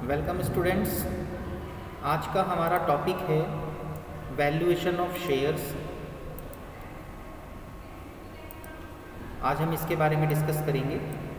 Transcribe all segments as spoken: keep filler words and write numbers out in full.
Welcome students. आज का हमारा टॉपिक है वैल्यूएशन ऑफ शेयर्स। आज हम इसके बारे में डिस्कस करेंगे।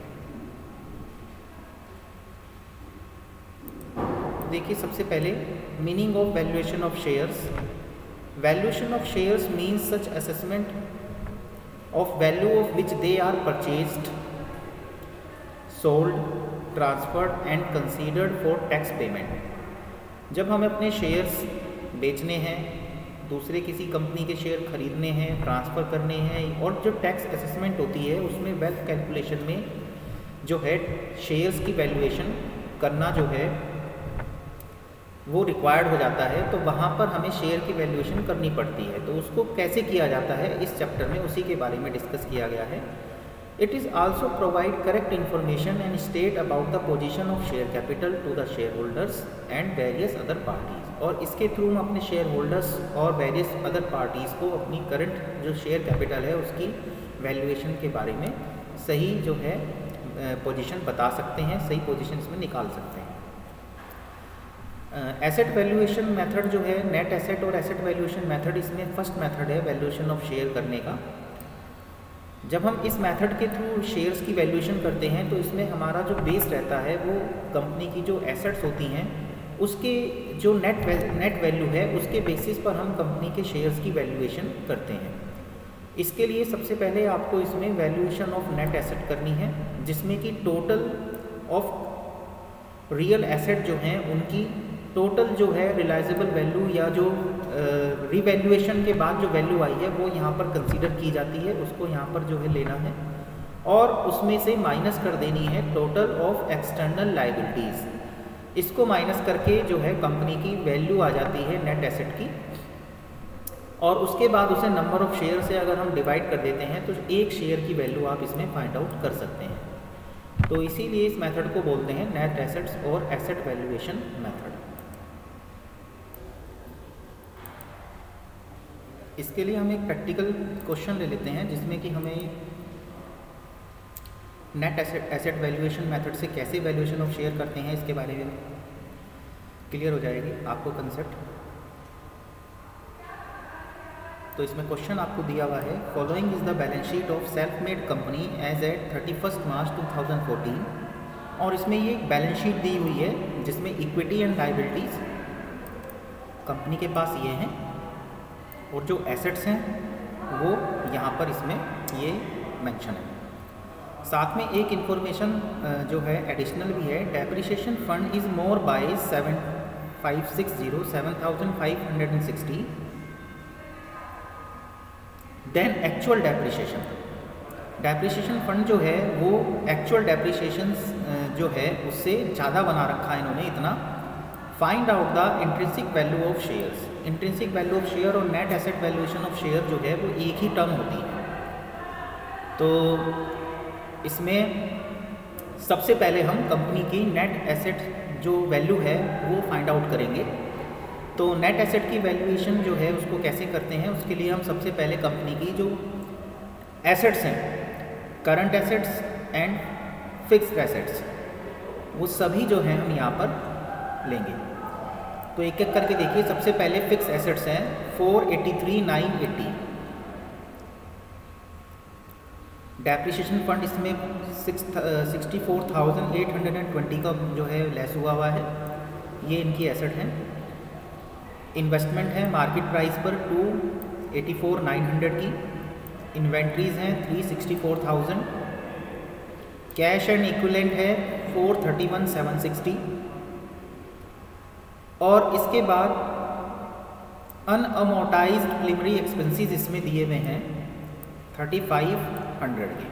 देखिए, सबसे पहले meaning of valuation of shares. Valuation of shares means such assessment of value of which they are purchased, sold, transferred and considered for tax payment. जब हमें अपने शेयर्स बेचने हैं, दूसरे किसी कंपनी के शेयर खरीदने हैं, ट्रांसफ़र करने हैं, और जो टैक्स असेसमेंट होती है उसमें वेल्थ कैलकुलेशन में जो है शेयर्स की वैल्यूएशन करना जो है वो रिक्वायर्ड हो जाता है, तो वहाँ पर हमें शेयर की वैल्यूएशन करनी पड़ती है। तो उसको कैसे किया जाता है इस चैप्टर में उसी के बारे में डिस्कस किया गया है। It is also provide correct information and state about the position of share capital to the shareholders and various other parties। और इसके थ्रू हम अपने शेयर होल्डर्स और वेरियस अदर पार्टीज़ को अपनी करंट जो शेयर कैपिटल है उसकी वैल्यूएशन के बारे में सही जो है पोजीशन बता सकते हैं, सही पोजीशन इसमें निकाल सकते हैं। एसेट वैल्यूएशन मेथड जो है, नेट एसेट और एसेट वैल्यूएशन मेथड, इसमें फर्स्ट मेथड है वैल्यूएशन ऑफ शेयर करने का। जब हम इस मेथड के थ्रू शेयर्स की वैल्यूएशन करते हैं तो इसमें हमारा जो बेस रहता है वो कंपनी की जो एसेट्स होती हैं उसके जो नेट नेट वैल्यू है उसके बेसिस पर हम कंपनी के शेयर्स की वैल्यूएशन करते हैं। इसके लिए सबसे पहले आपको इसमें वैल्यूएशन ऑफ नेट एसेट करनी है, जिसमें कि टोटल ऑफ रियल एसेट जो हैं उनकी टोटल जो है रिलाइजेबल वैल्यू या जो रिवैल्यूएशन के बाद जो वैल्यू आई है वो यहाँ पर कंसीडर की जाती है, उसको यहाँ पर जो है लेना है और उसमें से माइनस कर देनी है टोटल ऑफ एक्सटर्नल लायबिलिटीज़। इसको माइनस करके जो है कंपनी की वैल्यू आ जाती है नेट एसेट की, और उसके बाद उसे नंबर ऑफ शेयर से अगर हम डिवाइड कर देते हैं तो एक शेयर की वैल्यू आप इसमें फाइंड आउट कर सकते हैं। तो इसीलिए इस मेथड को बोलते हैं नेट एसेट्स और एसेट वैल्यूएशन मेथड। इसके लिए हम एक प्रैक्टिकल क्वेश्चन ले लेते हैं जिसमें कि हमें net asset asset valuation method से कैसे वैल्यूएशन ऑफ शेयर करते हैं इसके बारे में क्लियर हो जाएगी आपको कंसेप्ट। तो इसमें क्वेश्चन आपको दिया हुआ है, following is the balance sheet of self made company as at thirty first March two thousand fourteen. और इसमें ये एक बैलेंस शीट दी हुई है जिसमें इक्विटी एंड लायबिलिटीज़ कंपनी के पास ये हैं और जो एसेट्स हैं वो यहाँ पर इसमें ये मेंशन है। साथ में एक इन्फॉर्मेशन जो है एडिशनल भी है, depreciation fund is more by seven five six zero seven thousand five hundred and sixty than actual depreciation. Depreciation fund जो है वो एक्चुअल डेप्रिसिएशन जो है उससे ज़्यादा बना रखा है इन्होंने इतना। Find out the intrinsic value of shares. Intrinsic value of share और net asset valuation of share जो है वो एक ही टर्म होती है। तो इसमें सबसे पहले हम कंपनी की नेट एसेट जो वैल्यू है वो फाइंड आउट करेंगे। तो नेट एसेट की वैल्यूएशन जो है उसको कैसे करते हैं, उसके लिए हम सबसे पहले कंपनी की जो एसेट्स हैं, current assets and fixed assets, वो सभी जो हैं हम यहाँ पर लेंगे। तो एक एक करके देखिए। सबसे पहले फिक्स एसेट्स हैं four eighty three nine eighty. Depreciation fund इसमें sixty four thousand eight hundred and twenty का जो है लेस हुआ हुआ है, ये इनकी एसेट हैं। इन्वेस्टमेंट है मार्केट प्राइस पर two eighty four nine hundred की। इन्वेंट्रीज हैं three sixty four thousand. Cash and equivalent है four thirty one seven sixty. और इसके बाद अनअमोर्टाइज्ड प्रिलिमिनरी एक्सपेंसेस इसमें दिए हुए हैं थर्टी फाइव हंड्रेड के।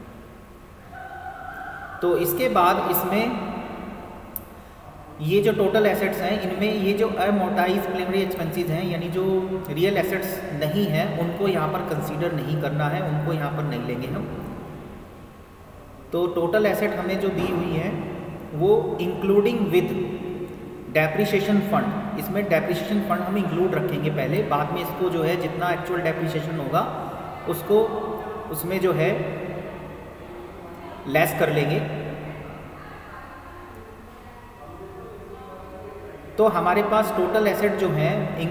तो इसके बाद इसमें ये जो टोटल एसेट्स हैं इनमें ये जो अमोर्टाइज्ड प्रिलिमिनरी एक्सपेंसेस हैं यानी जो रियल एसेट्स नहीं हैं उनको यहाँ पर कंसीडर नहीं करना है, उनको यहाँ पर नहीं लेंगे हम। तो टोटल एसेट हमें जो दी हुई है वो इंक्लूडिंग विद डेप्रिसिएशन फंड, इसमें डेप्रिसिएशन फंड हम इंक्लूड रखेंगे पहले, बाद में इसको जो है जितना एक्चुअल डेप्रिसिएशन होगा उसको उसमें जो है लेस कर लेंगे। तो हमारे पास टोटल एसेट जो है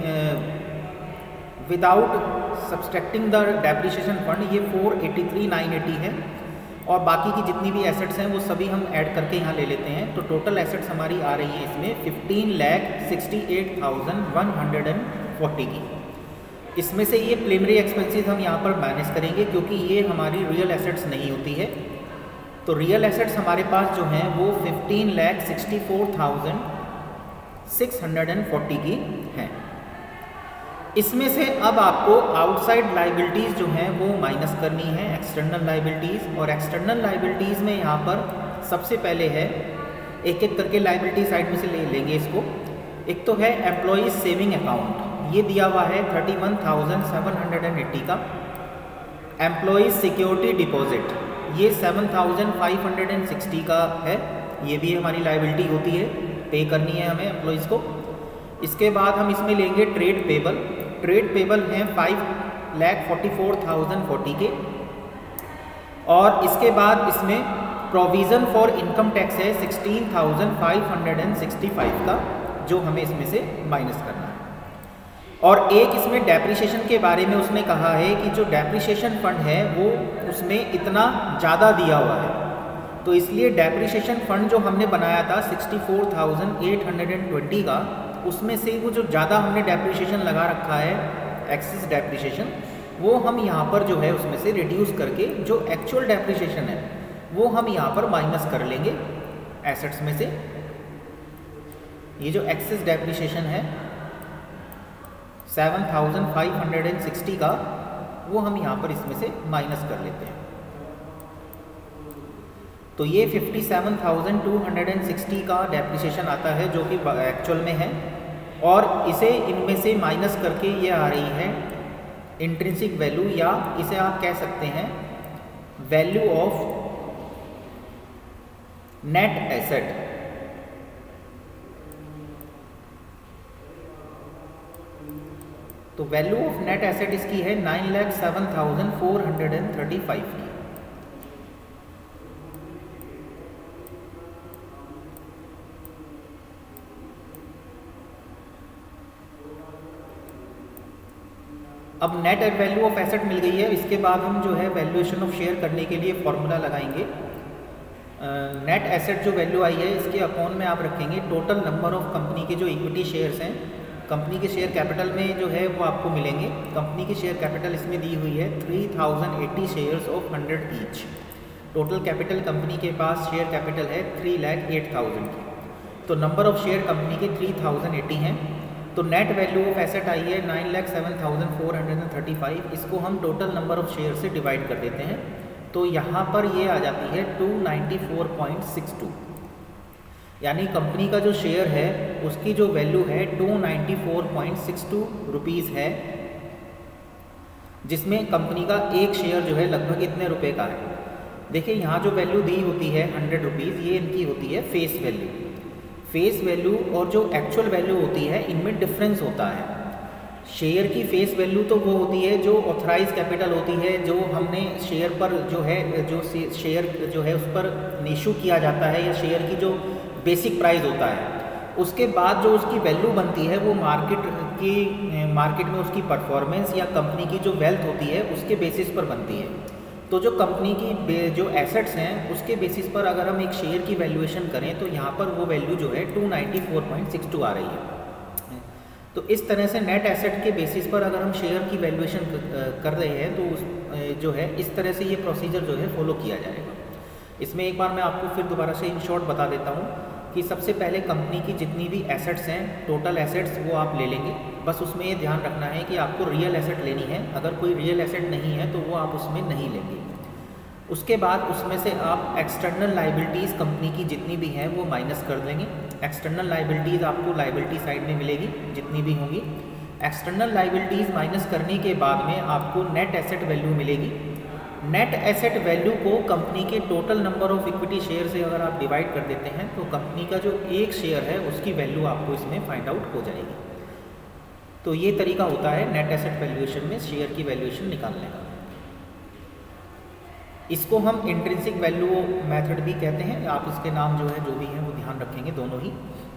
without subtracting the depreciation fund ये four eighty three nine eighty है, और बाकी की जितनी भी एसेट्स हैं वो सभी हम ऐड करके यहाँ ले लेते हैं। तो टोटल एसेट्स हमारी आ रही है इसमें fifteen lakh sixty eight thousand one hundred and forty की। इसमें से ये प्रीलिमिनरी एक्सपेंसेस हम यहाँ पर माइनस करेंगे क्योंकि ये हमारी रियल एसेट्स नहीं होती है। तो रियल एसेट्स हमारे पास जो हैं वो fifteen lakh sixty four thousand six hundred and forty की हैं। इसमें से अब आपको आउटसाइड लाइबिलिटीज़ जो हैं वो माइनस करनी है एक्सटर्नल लाइबिलिटीज़, और एक्सटर्नल लाइबिलिटीज़ में यहाँ पर सबसे पहले है, एक एक करके लाइबिलिटी साइड में से ले लेंगे इसको। एक तो है एम्प्लॉयज़ सेविंग अकाउंट, ये दिया हुआ है thirty one thousand seven hundred and eighty का। एम्प्लॉयज़ सिक्योरिटी डिपॉजिट ये seven thousand five hundred and sixty का है, ये भी हमारी लाइबिलिटी होती है, पे करनी है हमें एम्प्लॉयज़ को। इसके बाद हम इसमें लेंगे ट्रेड पेबल, ट्रेड पेबल हैं five lakh forty four thousand forty के। और इसके बाद इसमें प्रोविज़न फॉर इनकम टैक्स है sixteen thousand five hundred and sixty five का, जो हमें इसमें से माइनस करना है। और एक इसमें डेप्रिसिएशन के बारे में उसने कहा है कि जो डेप्रिसिएशन फंड है वो उसमें इतना ज़्यादा दिया हुआ है, तो इसलिए डेप्रिसिएशन फंड जो हमने बनाया था sixty four thousand eight hundred and twenty का, उसमें से वो जो ज़्यादा हमने डेप्रिसिएशन लगा रखा है एक्सेस डेप्रिसिएशन, वो हम यहाँ पर जो है उसमें से रिड्यूस करके जो एक्चुअल डेप्रिसिएशन है वो हम यहाँ पर माइनस कर लेंगे एसेट्स में से। ये जो एक्सेस डेप्रिसिएशन है seven thousand five hundred and sixty का, वो हम यहाँ पर इसमें से माइनस कर लेते हैं। तो ये fifty seven thousand two hundred and sixty का डेप्रिसिएशन आता है जो कि एक्चुअल में है, और इसे इनमें से माइनस करके ये आ रही है इंट्रिंसिक वैल्यू, या इसे आप कह सकते हैं वैल्यू ऑफ नेट एसेट। तो वैल्यू ऑफ नेट एसेट इसकी है nine lakh seven thousand four hundred and thirty five की। अब नेट वैल्यू ऑफ एसेट मिल गई है, इसके बाद हम जो है वैल्यूएशन ऑफ शेयर करने के लिए फॉर्मूला लगाएंगे। नेट uh, एसेट जो वैल्यू आई है इसके अकाउंट में आप रखेंगे टोटल नंबर ऑफ कंपनी के जो इक्विटी शेयर्स हैं। कंपनी के शेयर कैपिटल में जो है वो आपको मिलेंगे, कंपनी की शेयर कैपिटल इसमें दी हुई है three thousand eighty shares of hundred each. Total capital company के पास शेयर कैपिटल है थ्री लैख एट थाउजेंड की, तो नंबर ऑफ शेयर कंपनी के थ्री थाउजेंड एट्टी हैं। तो नेट वैल्यू ऑफ एसेट आई है nine lakh seven thousand four hundred and thirty five, इसको हम टोटल नंबर ऑफ शेयर से डिवाइड कर देते हैं, तो यहाँ पर ये आ जाती है two ninety four point six two, यानी कंपनी का जो शेयर है उसकी जो वैल्यू है two ninety four point six two rupees है, जिसमें कंपनी का एक शेयर जो है लगभग इतने रुपए का है। देखिए यहाँ जो वैल्यू दी होती है हंड्रेड रुपीज़, ये इनकी होती है फेस वैल्यू। फेस वैल्यू और जो एक्चुअल वैल्यू होती है इनमें डिफरेंस होता है। शेयर की फेस वैल्यू तो वो होती है जो ऑथराइज कैपिटल होती है, जो हमने शेयर पर जो है जो शेयर जो है उस पर इशू किया जाता है, या शेयर की जो बेसिक प्राइस होता है, उसके बाद जो उसकी वैल्यू बनती है वो मार्केट की मार्केट में उसकी परफॉर्मेंस या कंपनी की जो वेल्थ होती है उसके बेसिस पर बनती है। तो जो कंपनी की जो एसेट्स हैं उसके बेसिस पर अगर हम एक शेयर की वैल्यूएशन करें तो यहाँ पर वो वैल्यू जो है two ninety four point six two आ रही है। तो इस तरह से नेट एसेट के बेसिस पर अगर हम शेयर की वैल्यूएशन कर रहे हैं तो उस जो है इस तरह से ये प्रोसीजर जो है फॉलो किया जाएगा। इसमें एक बार मैं आपको फिर दोबारा से इन शॉर्ट बता देता हूँ कि सबसे पहले कंपनी की जितनी भी एसेट्स हैं, टोटल एसेट्स, वो आप ले लेंगे। बस उसमें ये ध्यान रखना है कि आपको रियल एसेट लेनी है, अगर कोई रियल एसेट नहीं है तो वो आप उसमें नहीं लेंगे। उसके बाद उसमें से आप एक्सटर्नल लाइबिलिटीज़ कंपनी की जितनी भी हैं वो माइनस कर देंगे। एक्सटर्नल लाइबिलिटीज़ आपको लाइबिलिटी साइड में मिलेगी जितनी भी होंगी। एक्सटर्नल लाइबिलिटीज़ माइनस करने के बाद में आपको नेट एसेट वैल्यू मिलेगी। नेट एसेट वैल्यू को कंपनी के total number of equity share से अगर आप डिवाइड कर देते हैं तो कंपनी का जो एक शेयर है उसकी वैल्यू आपको इसमें फाइंड आउट हो जाएगी। तो ये तरीका होता है नेट एसेट वैल्यूएशन में शेयर की वैल्यूएशन निकालने का। इसको हम इंट्रिंसिक वैल्यू मेथड भी कहते हैं, आप इसके नाम जो है जो भी हैं वो ध्यान रखेंगे दोनों ही।